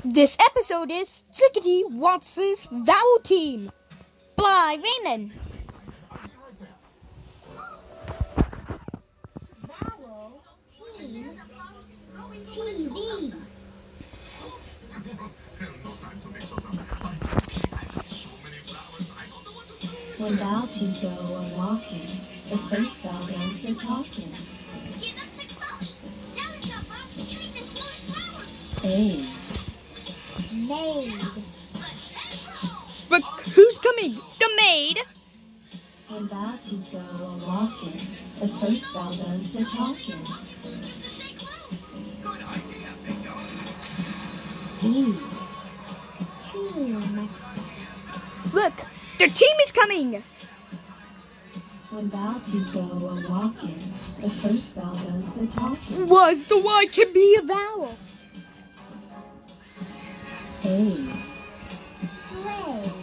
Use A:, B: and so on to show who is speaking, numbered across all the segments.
A: This episode is Tickety Wants' Vowel Team by Raymond.
B: Vowel team
C: When vowel teams go a walking, the first vowel does the talking. A.
B: Maid.
A: But who's coming? The maid?
C: When vowel teams go a walking, the first vowel does the talking.
B: Team.
A: Look, their team is coming.
C: When vowel teams go a walking, the first vowel does the talking.
A: Was the Y can be a vowel?
C: A.
B: Play.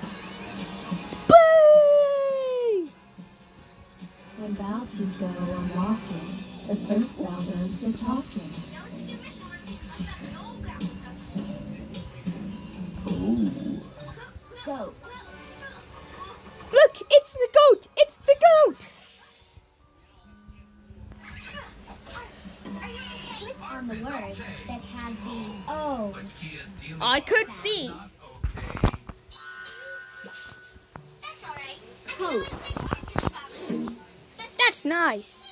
A: Spray!
C: When vowel teams go a walking, the first vowel does the talking.
B: Goat.
A: Look, it's the goat! It's the goat!
B: Click on the word that has the O.
A: I could see.
B: Coat.
A: That's nice.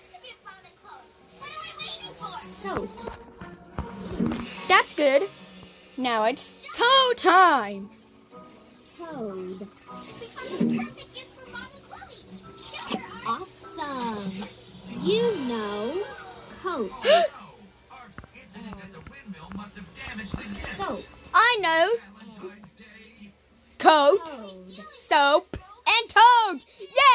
B: Soap.
A: That's good. Now it's toe time.
B: Toad. Awesome. You know. Coat. Soap.
A: I know. Coat,
B: Toad.
A: soap, and toad.